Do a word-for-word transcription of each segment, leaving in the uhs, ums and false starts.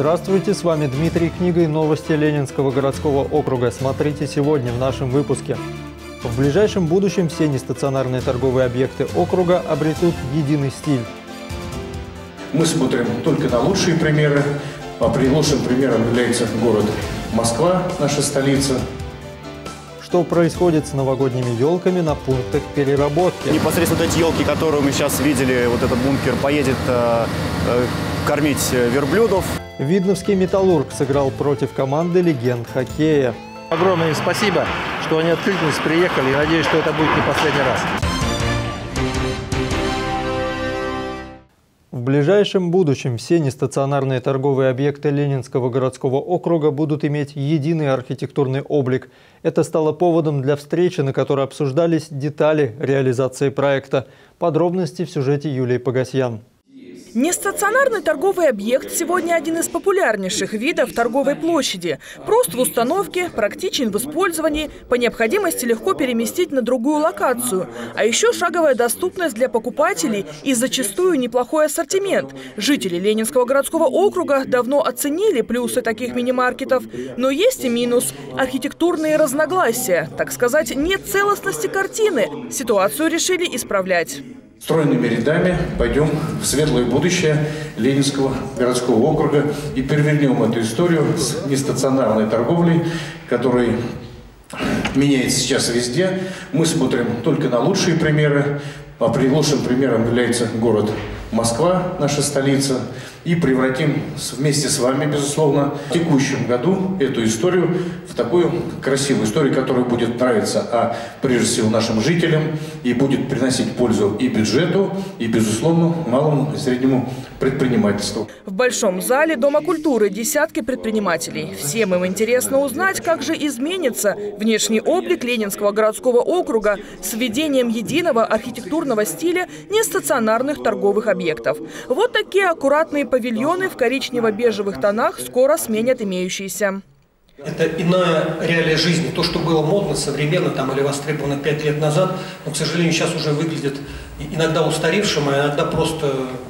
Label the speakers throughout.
Speaker 1: Здравствуйте, с вами Дмитрий, книга и новости Ленинского городского округа. Смотрите сегодня в нашем выпуске. В ближайшем будущем все нестационарные торговые объекты округа обретут единый стиль.
Speaker 2: Мы смотрим только на лучшие примеры. А лучшим примером является город Москва, наша столица.
Speaker 1: Что происходит с новогодними елками на пунктах переработки?
Speaker 3: Непосредственно вот эти елки, которые мы сейчас видели, вот этот бункер поедет э, э, кормить верблюдов.
Speaker 1: Видновский «Металлург» сыграл против команды легенд хоккея.
Speaker 4: Огромное им спасибо, что они откликнулись, приехали, и надеюсь, что это будет не последний раз.
Speaker 1: В ближайшем будущем все нестационарные торговые объекты Ленинского городского округа будут иметь единый архитектурный облик. Это стало поводом для встречи, на которой обсуждались детали реализации проекта. Подробности в сюжете Юлии Погосьян.
Speaker 5: Нестационарный торговый объект сегодня один из популярнейших видов торговой площади. Прост в установке, практичен в использовании, по необходимости легко переместить на другую локацию. А еще шаговая доступность для покупателей и зачастую неплохой ассортимент. Жители Ленинского городского округа давно оценили плюсы таких мини-маркетов. Но есть и минус – архитектурные разногласия. Так сказать, нет целостности картины. Ситуацию решили исправлять.
Speaker 2: Стройными рядами пойдем в светлое будущее Ленинского городского округа и перевернем эту историю с нестационарной торговлей, которая меняется сейчас везде. Мы смотрим только на лучшие примеры. А лучшим примером является город Москва, наша столица. И превратим вместе с вами, безусловно, в текущем году эту историю в такую красивую историю, которая будет нравиться, а прежде всего нашим жителям, и будет приносить пользу и бюджету, и, безусловно, малому и среднему предпринимательству.
Speaker 5: В Большом зале Дома культуры десятки предпринимателей. Всем им интересно узнать, как же изменится внешний облик Ленинского городского округа с введением единого архитектурного стиля нестационарных торговых объектов. Вот такие аккуратные павильоны в коричнево-бежевых тонах скоро сменят имеющиеся.
Speaker 6: Это иная реалия жизни. То, что было модно, современно там, или востребовано пять лет назад, но, к сожалению, сейчас уже выглядит иногда устаревшим, а иногда просто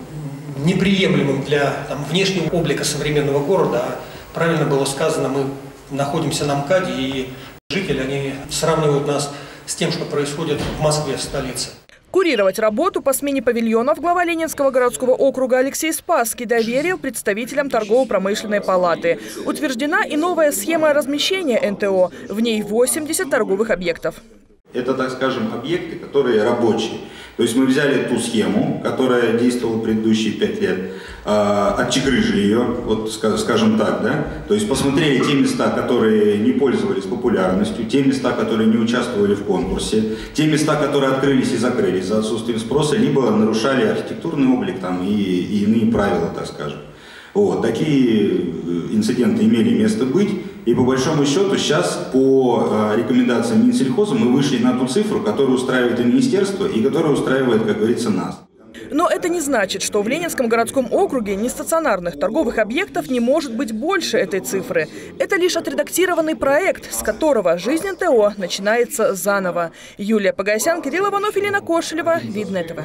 Speaker 6: неприемлемым для там, внешнего облика современного города. А правильно было сказано, мы находимся на МКАДе, и жители они сравнивают нас с тем, что происходит в Москве, в столице.
Speaker 5: Курировать работу по смене павильонов глава Ленинского городского округа Алексей Спасский доверил представителям торгово-промышленной палаты. Утверждена и новая схема размещения эн тэ о. В ней восемьдесят торговых объектов.
Speaker 7: Это, так скажем, объекты, которые рабочие. То есть мы взяли ту схему, которая действовала предыдущие пять лет, отчекрыжили ее, вот скажем так, да, то есть посмотрели те места, которые не пользовались популярностью, те места, которые не участвовали в конкурсе, те места, которые открылись и закрылись за отсутствием спроса, либо нарушали архитектурный облик там, и, и иные правила, так скажем. Вот, такие инциденты имели место быть, и по большому счету сейчас по рекомендациям Минсельхоза мы вышли на ту цифру, которая устраивает и министерство, и которая устраивает, как говорится, нас.
Speaker 5: Но это не значит, что в Ленинском городском округе нестационарных торговых объектов не может быть больше этой цифры. Это лишь отредактированный проект, с которого жизнь эн тэ о начинается заново. Юлия Погосьян, Кирилл Иванов, Елена Кошелева, Видное ТВ.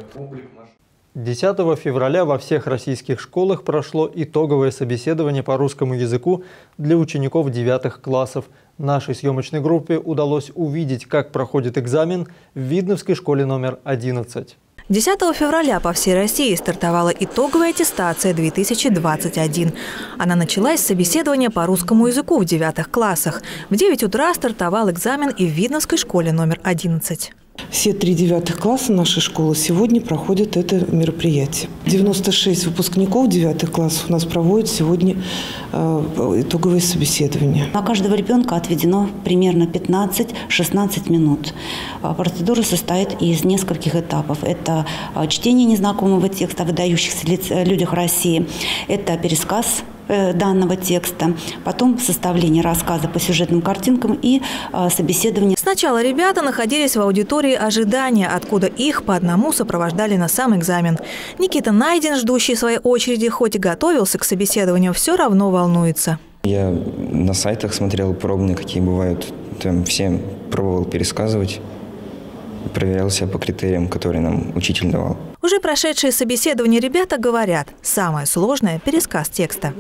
Speaker 1: десятого февраля во всех российских школах прошло итоговое собеседование по русскому языку для учеников девятых классов. Нашей съемочной группе удалось увидеть, как проходит экзамен в Видновской школе номер одиннадцать.
Speaker 8: десятого февраля по всей России стартовала итоговая аттестация две тысячи двадцать один. Она началась с собеседования по русскому языку в девятых классах. В девять утра стартовал экзамен и в Видновской школе номер одиннадцать.
Speaker 9: Все три девятых класса нашей школы сегодня проходят это мероприятие. девяносто шесть выпускников девятых классов у нас проводят сегодня э, итоговое собеседование.
Speaker 10: На каждого ребенка отведено примерно пятнадцать-шестнадцать минут. Процедура состоит из нескольких этапов. Это чтение незнакомого текста о выдающихся лиц, людях России, это пересказ данного текста, потом составление рассказа по сюжетным картинкам и э, собеседование.
Speaker 8: Сначала ребята находились в аудитории ожидания, откуда их по одному сопровождали на сам экзамен. Никита Найден, ждущий своей очереди, хоть и готовился к собеседованию, все равно волнуется.
Speaker 11: Я на сайтах смотрел пробные, какие бывают. Там всем пробовал пересказывать. Проверял себя по критериям, которые нам учитель давал.
Speaker 8: Уже прошедшие собеседование ребята говорят, самое сложное – пересказ текста.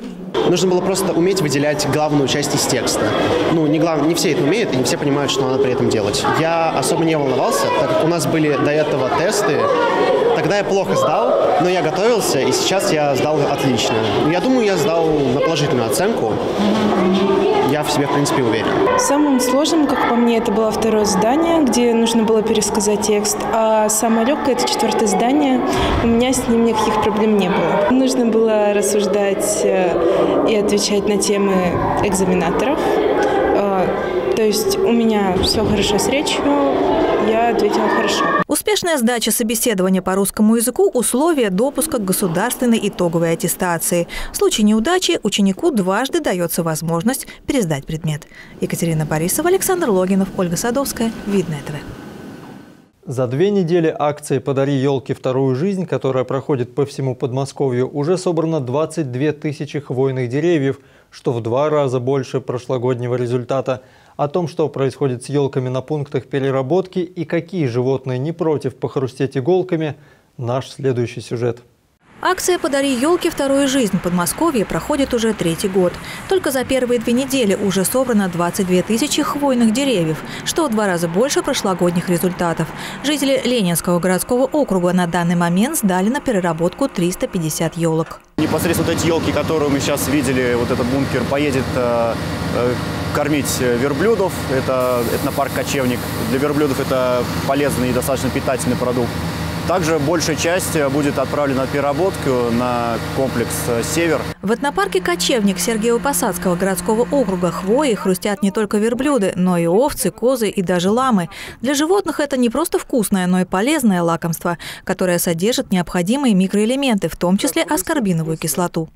Speaker 12: Нужно было просто уметь выделять главную часть из текста. Ну, не, глав... не все это умеют, и не все понимают, что надо при этом делать. Я особо не волновался, так как у нас были до этого тесты. Тогда я плохо сдал, но я готовился, и сейчас я сдал отлично. Я думаю, я сдал на положительную оценку. Я в себе, в принципе, уверен.
Speaker 13: Самым сложным, как по мне, это было второе задание, где нужно было пересказать текст. А самое легкое – это четвертое задание. У меня с ним никаких проблем не было. Нужно было рассуждать и отвечать на темы экзаменаторов. То есть у меня все хорошо с речью, я ответила хорошо.
Speaker 8: Успешная сдача собеседования по русскому языку – условие допуска к государственной итоговой аттестации. В случае неудачи ученику дважды дается возможность пересдать предмет. Екатерина Борисова, Александр Логинов, Ольга Садовская. Видное ТВ.
Speaker 1: За две недели акции «Подари елке вторую жизнь», которая проходит по всему Подмосковью, уже собрано двадцать две тысячи хвойных деревьев, что в два раза больше прошлогоднего результата. О том, что происходит с елками на пунктах переработки и какие животные не против похрустеть иголками, наш следующий сюжет.
Speaker 8: Акция «Подари елке вторую жизнь» в Подмосковье проходит уже третий год. Только за первые две недели уже собрано двадцать две тысячи хвойных деревьев, что в два раза больше прошлогодних результатов. Жители Ленинского городского округа на данный момент сдали на переработку триста пятьдесят елок.
Speaker 3: Непосредственно вот эти елки, которые мы сейчас видели, вот этот бункер поедет э, э, кормить верблюдов. Это этнопарк «Кочевник». Для верблюдов это полезный и достаточно питательный продукт. Также большая часть будет отправлена на переработку на комплекс «Север».
Speaker 8: В этнопарке «Кочевник» Сергиево-Посадского городского округа хвои хрустят не только верблюды, но и овцы, козы и даже ламы. Для животных это не просто вкусное, но и полезное лакомство, которое содержит необходимые микроэлементы, в том числе аскорбиновую кислоту.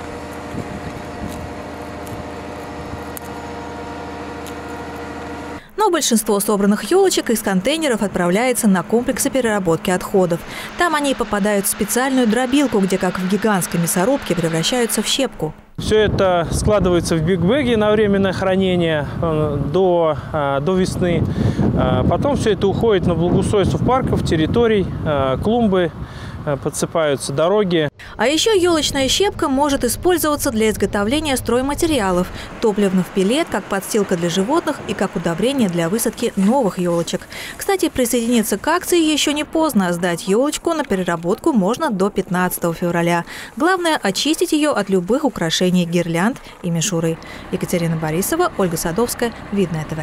Speaker 8: Но большинство собранных елочек из контейнеров отправляется на комплексы переработки отходов. Там они попадают в специальную дробилку, где, как в гигантской мясорубке, превращаются в щепку.
Speaker 14: Все это складывается в бигбеги на временное хранение до, до весны. Потом все это уходит на благоустройство парков, территорий, клумбы, подсыпаются дороги.
Speaker 8: А еще елочная щепка может использоваться для изготовления стройматериалов, топливных пеллет, как подстилка для животных и как удобрение для высадки новых елочек. Кстати, присоединиться к акции еще не поздно. Сдать елочку на переработку можно до пятнадцатого февраля. Главное – очистить ее от любых украшений, гирлянд и мишуры. Екатерина Борисова, Ольга Садовская. Видное ТВ.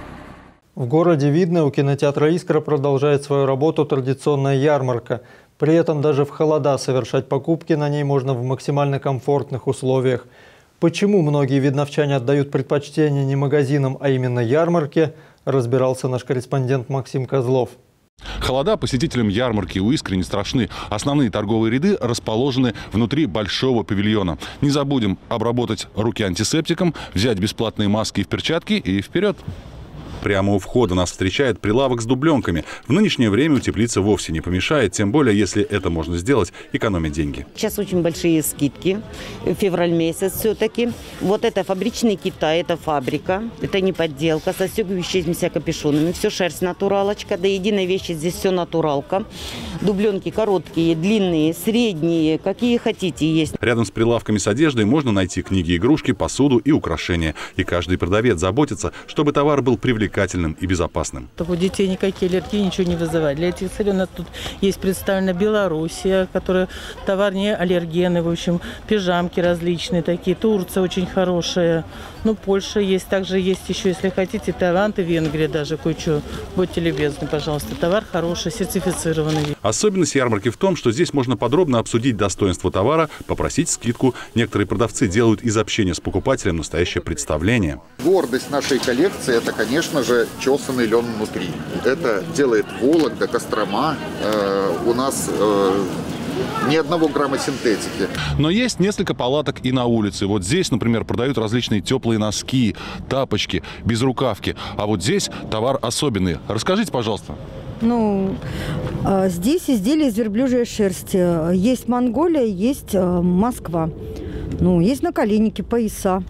Speaker 1: В городе Видное у кинотеатра «Искра» продолжает свою работу традиционная ярмарка. При этом даже в холода совершать покупки на ней можно в максимально комфортных условиях. Почему многие видновчане отдают предпочтение не магазинам, а именно ярмарке, разбирался наш корреспондент Максим Козлов.
Speaker 15: Холода посетителям ярмарки у «Искры» не страшны. Основные торговые ряды расположены внутри большого павильона. Не забудем обработать руки антисептиком, взять бесплатные маски и перчатки и вперед! Прямо у входа нас встречает прилавок с дубленками. В нынешнее время утеплиться вовсе не помешает, тем более, если это можно сделать, экономить деньги.
Speaker 16: Сейчас очень большие скидки, февраль месяц все-таки. Вот это фабричные кита, это фабрика, это не подделка, с отстегивающимися капюшонами, все шерсть натуралочка, до единой вещи здесь все натуралка. Дубленки короткие, длинные, средние, какие хотите есть.
Speaker 15: Рядом с прилавками с одеждой можно найти книги, игрушки, посуду и украшения. И каждый продавец заботится, чтобы товар был привлекательным и безопасным.
Speaker 17: У детей никакие аллергии ничего не вызывает. Для этих целей у нас тут есть представлена Белоруссия, которая товар не аллергенный, в общем, пижамки различные такие, Турция очень хорошая, ну, Польша есть, также есть еще, если хотите, Таиланд и Венгрия даже кое-что. Будьте любезны, пожалуйста, товар хороший, сертифицированный.
Speaker 15: Особенность ярмарки в том, что здесь можно подробно обсудить достоинство товара, попросить скидку. Некоторые продавцы делают из общения с покупателем настоящее представление.
Speaker 18: Гордость нашей коллекции – это, конечно же, чесанный лен внутри. Это делает Вологда, Кострома. Э, у нас э, ни одного грамма синтетики.
Speaker 15: Но есть несколько палаток и на улице. Вот здесь, например, продают различные теплые носки, тапочки, безрукавки. А вот здесь товар особенный. Расскажите, пожалуйста.
Speaker 19: Ну, здесь изделия из верблюжьей шерсти. Есть Монголия, есть Москва. Ну, есть наколенники, пояса.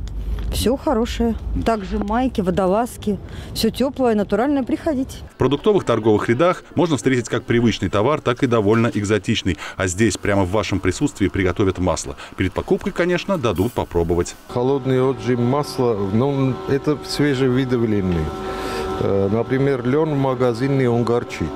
Speaker 19: Все хорошее. Также майки, водолазки. Все теплое, натуральное. Приходите.
Speaker 15: В продуктовых торговых рядах можно встретить как привычный товар, так и довольно экзотичный. А здесь прямо в вашем присутствии приготовят масло. Перед покупкой, конечно, дадут попробовать.
Speaker 20: Холодный отжим масла, ну, это свежевыдавленный. Например, лен в магазине, он горчит,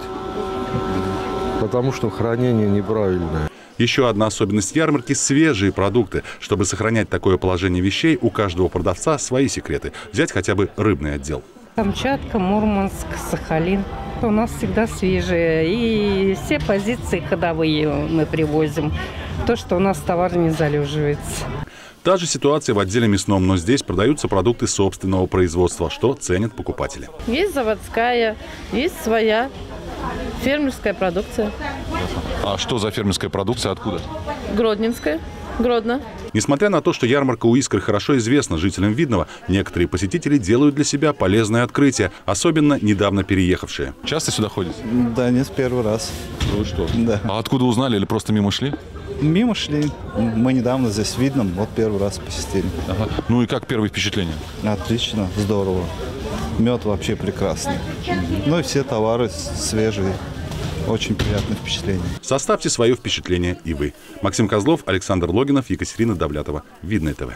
Speaker 20: потому что хранение неправильное.
Speaker 15: Еще одна особенность ярмарки – свежие продукты. Чтобы сохранять такое положение вещей, у каждого продавца свои секреты. Взять хотя бы рыбный отдел.
Speaker 21: Камчатка, Мурманск, Сахалин. У нас всегда свежие. И все позиции ходовые мы привозим. То, что у нас товар не залеживается.
Speaker 15: Та же ситуация в отделе мясном, но здесь продаются продукты собственного производства, что ценят покупатели.
Speaker 21: Есть заводская, есть своя фермерская продукция.
Speaker 15: А что за фермерская продукция, откуда?
Speaker 21: Гродненская, Гродно.
Speaker 15: Несмотря на то, что ярмарка у Искры хорошо известна жителям Видного, некоторые посетители делают для себя полезное открытие, особенно недавно переехавшие. Часто сюда ходите?
Speaker 22: Да, нет, первый раз.
Speaker 15: Ну что?
Speaker 22: Да.
Speaker 15: А откуда узнали или просто мимо шли?
Speaker 22: Мимо шли. Мы недавно здесь в Видном, вот первый раз посетили.
Speaker 15: Ага. Ну и как первые впечатления?
Speaker 22: Отлично, здорово. Мед вообще прекрасный. Ну и все товары свежие. Очень приятное впечатление.
Speaker 15: Составьте свое впечатление и вы. Максим Козлов, Александр Логинов, Екатерина Давлятова. Видное ТВ.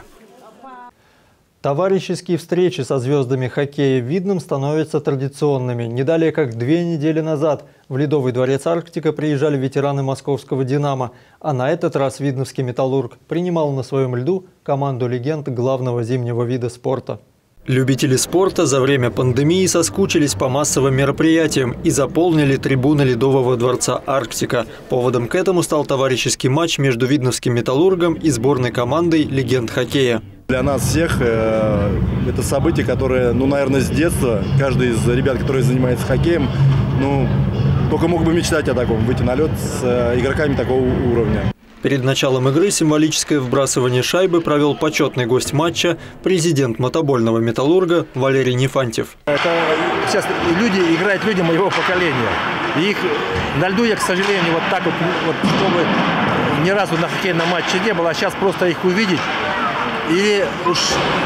Speaker 1: Товарищеские встречи со звездами хоккея в Видном становятся традиционными. Не далее, как две недели назад в Ледовый дворец «Арктика» приезжали ветераны московского «Динамо», а на этот раз видновский «Металлург» принимал на своем льду команду легенд главного зимнего вида спорта. Любители спорта за время пандемии соскучились по массовым мероприятиям и заполнили трибуны Ледового дворца «Арктика». Поводом к этому стал товарищеский матч между видновским «Металлургом» и сборной командой легенд хоккея.
Speaker 23: Для нас всех э, это событие, которое, ну, наверное, с детства каждый из ребят, которые занимается хоккеем, ну, только мог бы мечтать о таком, выйти на лед с э, игроками такого уровня.
Speaker 1: Перед началом игры символическое вбрасывание шайбы провел почетный гость матча, президент мотобольного «Металлурга» Валерий Нефантьев.
Speaker 4: Это сейчас люди играют люди моего поколения. И их на льду я, к сожалению, вот так вот, вот чтобы ни разу на хоккейном матче не было, а сейчас просто их увидеть и уж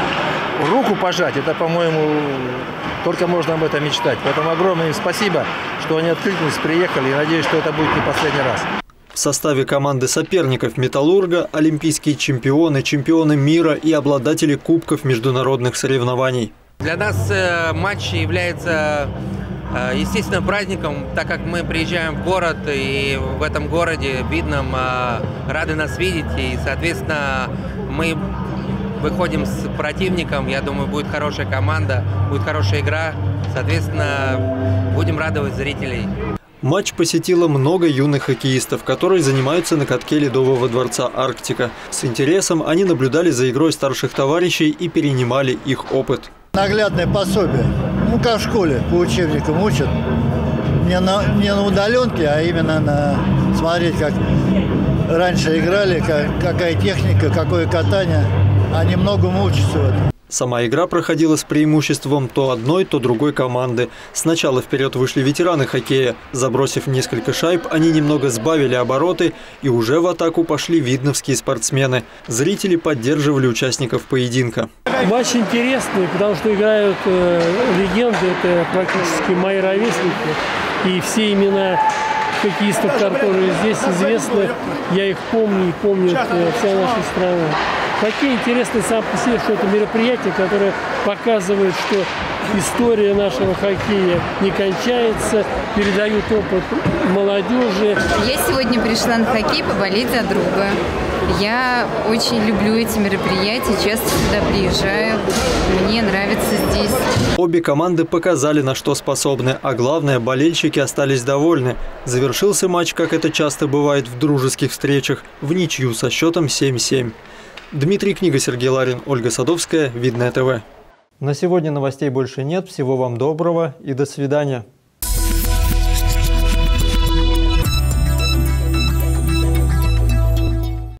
Speaker 4: руку пожать, это, по-моему, только можно об этом мечтать. Поэтому огромное им спасибо, что они откликнулись, приехали, и надеюсь, что это будет не последний раз.
Speaker 1: В составе команды соперников «Металлурга» олимпийские чемпионы, чемпионы мира и обладатели кубков международных соревнований.
Speaker 24: Для нас э, матч является, э, естественно, праздником, так как мы приезжаем в город, и в этом городе, Видном, э, рады нас видеть, и, соответственно, мы выходим с противником. Я думаю, будет хорошая команда, будет хорошая игра, соответственно, будем радовать зрителей.
Speaker 1: Матч посетило много юных хоккеистов, которые занимаются на катке Ледового дворца «Арктика». С интересом они наблюдали за игрой старших товарищей и перенимали их опыт.
Speaker 25: Наглядное пособие. Ну, как в школе, по учебникам учат. Не на, не на удаленке, а именно на смотреть, как раньше играли, как, какая техника, какое катание. Они многому учатся в этом.
Speaker 1: Сама игра проходила с преимуществом то одной, то другой команды. Сначала вперед вышли ветераны хоккея. Забросив несколько шайб, они немного сбавили обороты, и уже в атаку пошли видновские спортсмены. Зрители поддерживали участников поединка.
Speaker 26: Матч интересный, потому что играют э, легенды, это практически мои ровесники. И все имена хоккеистов, которые здесь известны, я их помню и помнит э, вся наша страна. Хоккей интересный сам по себе, что это мероприятие, которое показывает, что история нашего хоккея не кончается, передают опыт молодежи.
Speaker 27: Я сегодня пришла на хоккей поболеть за друга. Я очень люблю эти мероприятия, часто сюда приезжаю. Мне нравится здесь.
Speaker 1: Обе команды показали, на что способны, а главное, болельщики остались довольны. Завершился матч, как это часто бывает в дружеских встречах, в ничью со счетом семь-семь. Дмитрий Книга, Сергей Ларин, Ольга Садовская, Видное ТВ. На сегодня новостей больше нет. Всего вам доброго и до свидания.